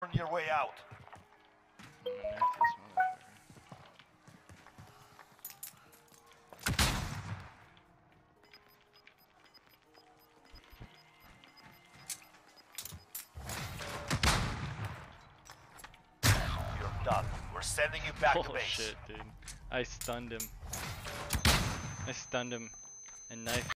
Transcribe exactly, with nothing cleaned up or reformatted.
your way out. I'm gonna knife this motherfucker. You're done. We're sending you back to Oh base. shit, dude. I stunned him. I stunned him and knifed